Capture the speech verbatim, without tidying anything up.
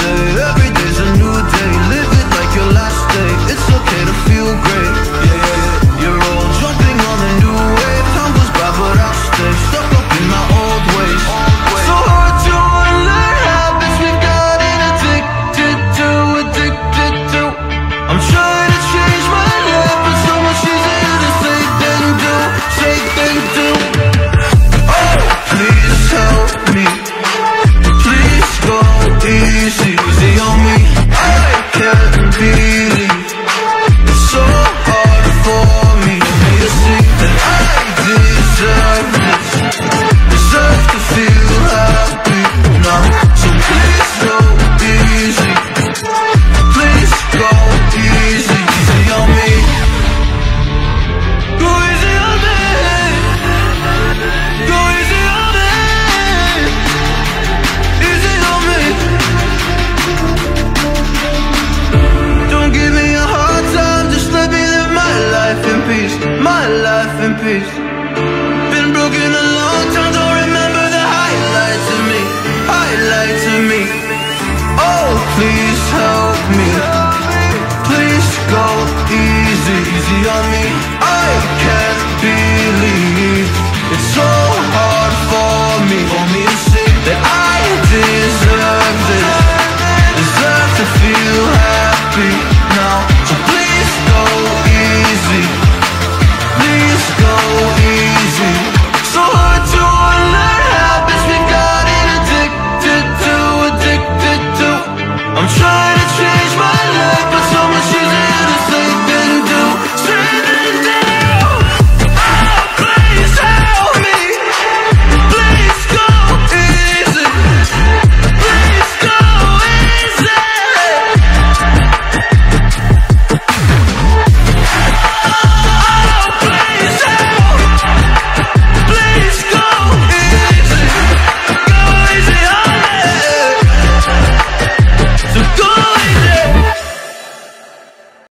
day. Every day's a new day. Live it like your last day. It's okay to feel great. Yeah, yeah, yeah. You're all jumping on the new wave. Time goes by, but I'll stay stuck up in my old ways. So hard to unlearn habits we gotten addicted to, addicted to. I'm trying to change my life, but so much easier to say than do, say than do. Oh, please help me. Please go easy, easy on me. I can't believe it's so hard for me to see that I deserve this, deserve to feel happy now. So please go easy, please go easy, easy on me. Go easy on me, go easy on me, easy on me. Don't give me a hard time, just let me live my life in peace, my life in peace. Been broken a long time, don't remember the highlights of me, highlights of me. Oh, please help me, please go easy, easy on me.